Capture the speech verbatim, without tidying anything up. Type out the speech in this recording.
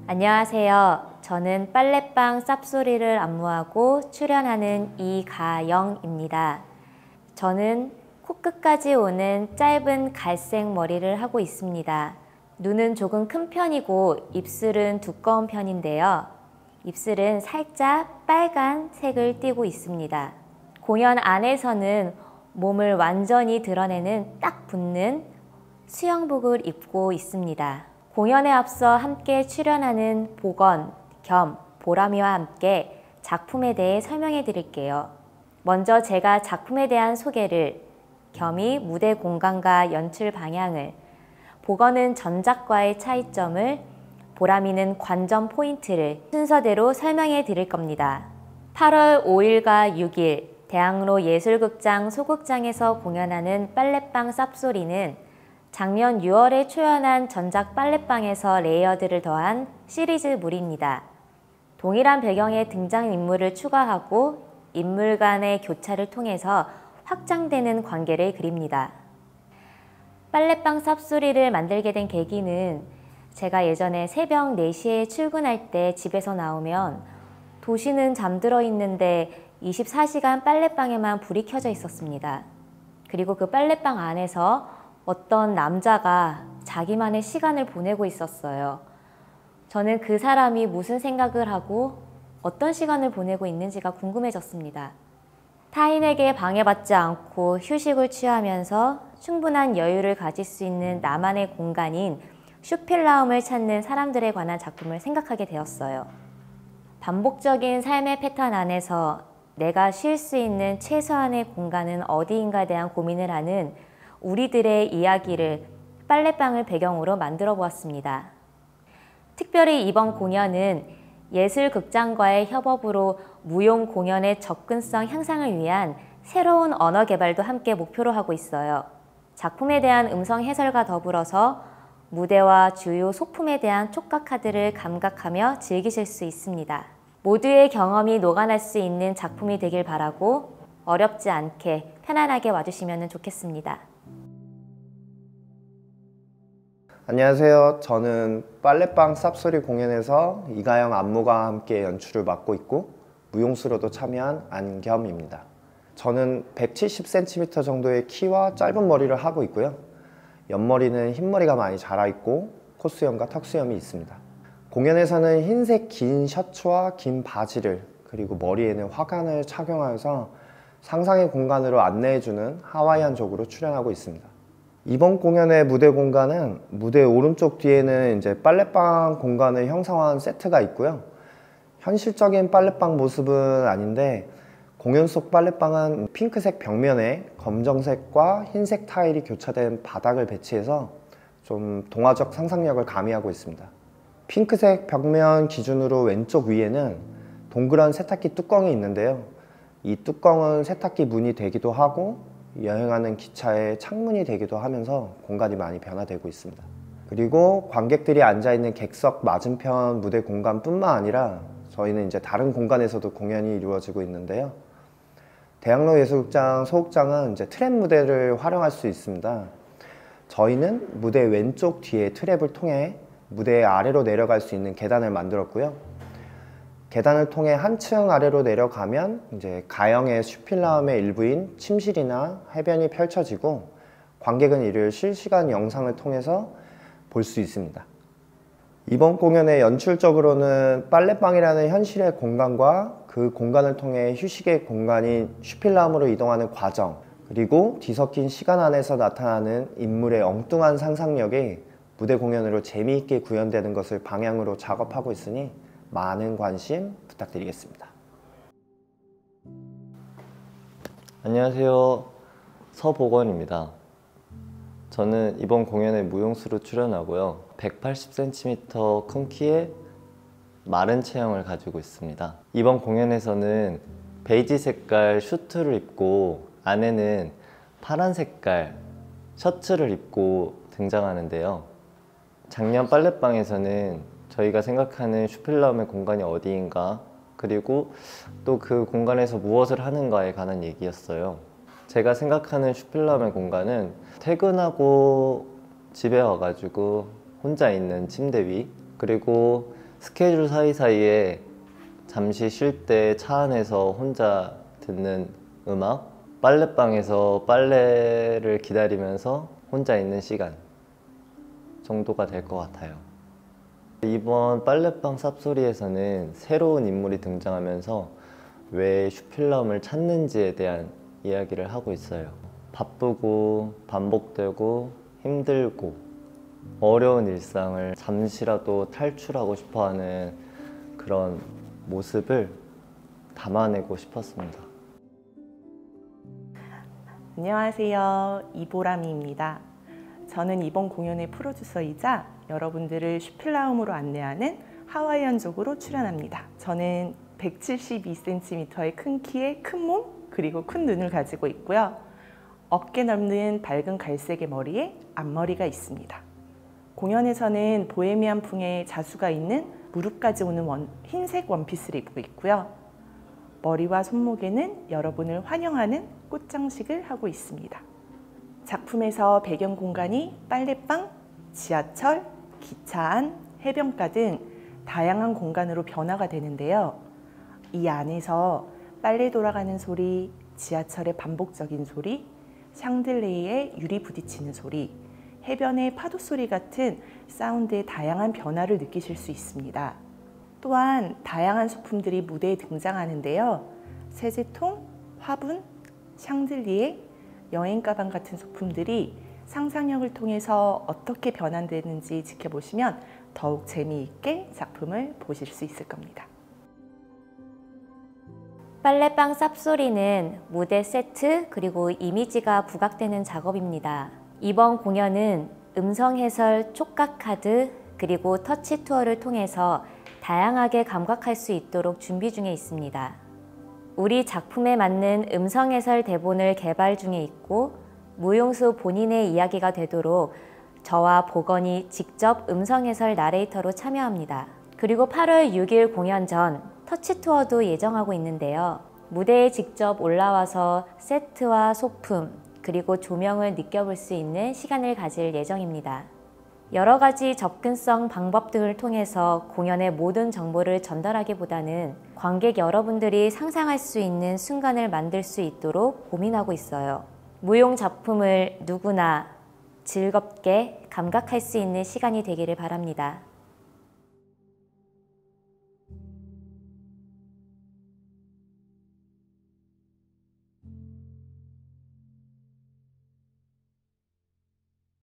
안녕하세요. 저는 빨래방 쌉소리를 안무하고 출연하는 이가영입니다. 저는 코끝까지 오는 짧은 갈색 머리를 하고 있습니다. 눈은 조금 큰 편이고 입술은 두꺼운 편인데요. 입술은 살짝 빨간 색을 띠고 있습니다. 공연 안에서는 몸을 완전히 드러내는 딱 붙는 수영복을 입고 있습니다. 공연에 앞서 함께 출연하는 보건, 겸, 보람이와 함께 작품에 대해 설명해 드릴게요. 먼저 제가 작품에 대한 소개를, 겸이 무대 공간과 연출 방향을, 보건은 전작과의 차이점을, 보람이는 관전 포인트를 순서대로 설명해 드릴 겁니다. 팔월 오일과 육일 대학로 예술극장 소극장에서 공연하는 빨래방 쌉소리는 작년 유월에 초연한 전작 빨래방에서 레이어드를 더한 시리즈물입니다. 동일한 배경의 등장인물을 추가하고 인물 간의 교차를 통해서 확장되는 관계를 그립니다. 빨래방 쌉소리를 만들게 된 계기는 제가 예전에 새벽 네 시에 출근할 때 집에서 나오면 도시는 잠들어 있는데 이십사 시간 빨래방에만 불이 켜져 있었습니다. 그리고 그 빨래방 안에서 어떤 남자가 자기만의 시간을 보내고 있었어요. 저는 그 사람이 무슨 생각을 하고 어떤 시간을 보내고 있는지가 궁금해졌습니다. 타인에게 방해받지 않고 휴식을 취하면서 충분한 여유를 가질 수 있는 나만의 공간인 슈필라움을 찾는 사람들에 관한 작품을 생각하게 되었어요. 반복적인 삶의 패턴 안에서 내가 쉴 수 있는 최소한의 공간은 어디인가에 대한 고민을 하는 우리들의 이야기를 빨래방을 배경으로 만들어 보았습니다. 특별히 이번 공연은 예술극장과의 협업으로 무용 공연의 접근성 향상을 위한 새로운 언어 개발도 함께 목표로 하고 있어요. 작품에 대한 음성 해설과 더불어서 무대와 주요 소품에 대한 촉각 카드를 감각하며 즐기실 수 있습니다. 모두의 경험이 녹아날 수 있는 작품이 되길 바라고 어렵지 않게 편안하게 와주시면 좋겠습니다. 안녕하세요. 저는 빨래방 쌉소리 공연에서 이가영 안무가 함께 연출을 맡고 있고 무용수로도 참여한 안겸입니다. 저는 백칠십 센티미터 정도의 키와 짧은 머리를 하고 있고요. 옆머리는 흰머리가 많이 자라있고 콧수염과 턱수염이 있습니다. 공연에서는 흰색 긴 셔츠와 긴 바지를, 그리고 머리에는 화관을 착용하여서 상상의 공간으로 안내해주는 하와이안족으로 출연하고 있습니다. 이번 공연의 무대 공간은 무대 오른쪽 뒤에는 이제 빨래방 공간을 형성한 세트가 있고요. 현실적인 빨래방 모습은 아닌데 공연 속 빨래방은 핑크색 벽면에 검정색과 흰색 타일이 교차된 바닥을 배치해서 좀 동화적 상상력을 가미하고 있습니다. 핑크색 벽면 기준으로 왼쪽 위에는 동그란 세탁기 뚜껑이 있는데요. 이 뚜껑은 세탁기 문이 되기도 하고 여행하는 기차의 창문이 되기도 하면서 공간이 많이 변화되고 있습니다. 그리고 관객들이 앉아있는 객석 맞은편 무대 공간뿐만 아니라 저희는 이제 다른 공간에서도 공연이 이루어지고 있는데요. 대학로 예술극장 소극장은 이제 트랩 무대를 활용할 수 있습니다. 저희는 무대 왼쪽 뒤에 트랩을 통해 무대 아래로 내려갈 수 있는 계단을 만들었고요. 계단을 통해 한층 아래로 내려가면 이제 가영의 슈필라움의 일부인 침실이나 해변이 펼쳐지고 관객은 이를 실시간 영상을 통해서 볼 수 있습니다. 이번 공연의 연출적으로는 빨래방이라는 현실의 공간과 그 공간을 통해 휴식의 공간인 슈필라움으로 이동하는 과정, 그리고 뒤섞인 시간 안에서 나타나는 인물의 엉뚱한 상상력이 무대 공연으로 재미있게 구현되는 것을 방향으로 작업하고 있으니 많은 관심 부탁드리겠습니다. 안녕하세요. 서보건입니다. 저는 이번 공연에 무용수로 출연하고요. 백팔십 센티미터 큰 키에 마른 체형을 가지고 있습니다. 이번 공연에서는 베이지 색깔 슈트를 입고 안에는 파란 색깔 셔츠를 입고 등장하는데요. 작년 빨래방에서는 저희가 생각하는 슈필라움의 공간이 어디인가, 그리고 또 그 공간에서 무엇을 하는가에 관한 얘기였어요. 제가 생각하는 슈필라움의 공간은 퇴근하고 집에 와가지고 혼자 있는 침대 위, 그리고 스케줄 사이사이에 잠시 쉴 때 차 안에서 혼자 듣는 음악, 빨래방에서 빨래를 기다리면서 혼자 있는 시간 정도가 될 것 같아요. 이번 빨래방 쌉소리에서는 새로운 인물이 등장하면서 왜 슈필럼을 찾는지에 대한 이야기를 하고 있어요. 바쁘고 반복되고 힘들고 어려운 일상을 잠시라도 탈출하고 싶어하는 그런 모습을 담아내고 싶었습니다. 안녕하세요. 이보람이입니다. 저는 이번 공연의 프로듀서이자 여러분들을 슈필라움으로 안내하는 하와이안족으로 출연합니다. 저는 백칠십이 센티미터의 큰 키에 큰 몸, 그리고 큰 눈을 가지고 있고요. 어깨 넓는 밝은 갈색의 머리에 앞머리가 있습니다. 공연에서는 보헤미안풍의 자수가 있는 무릎까지 오는 원, 흰색 원피스를 입고 있고요. 머리와 손목에는 여러분을 환영하는 꽃장식을 하고 있습니다. 작품에서 배경 공간이 빨래방, 지하철, 기차 안, 해변가 등 다양한 공간으로 변화가 되는데요. 이 안에서 빨래 돌아가는 소리, 지하철의 반복적인 소리, 샹들리에의 유리 부딪히는 소리, 해변의 파도 소리 같은 사운드의 다양한 변화를 느끼실 수 있습니다. 또한 다양한 소품들이 무대에 등장하는데요. 세제통, 화분, 샹들리에, 여행 가방 같은 소품들이 상상력을 통해서 어떻게 변환되는지 지켜보시면 더욱 재미있게 작품을 보실 수 있을 겁니다. 빨래방 쌉소리는 무대 세트 그리고 이미지가 부각되는 작업입니다. 이번 공연은 음성 해설 촉각 카드 그리고 터치 투어를 통해서 다양하게 감각할 수 있도록 준비 중에 있습니다. 우리 작품에 맞는 음성 해설 대본을 개발 중에 있고 무용수 본인의 이야기가 되도록 저와 보건이 직접 음성 해설 나레이터로 참여합니다. 그리고 팔월 육일 공연 전 터치 투어도 예정하고 있는데요. 무대에 직접 올라와서 세트와 소품 그리고 조명을 느껴볼 수 있는 시간을 가질 예정입니다. 여러 가지 접근성 방법 등을 통해서 공연의 모든 정보를 전달하기보다는 관객 여러분들이 상상할 수 있는 순간을 만들 수 있도록 고민하고 있어요. 무용 작품을 누구나 즐겁게 감각할 수 있는 시간이 되기를 바랍니다.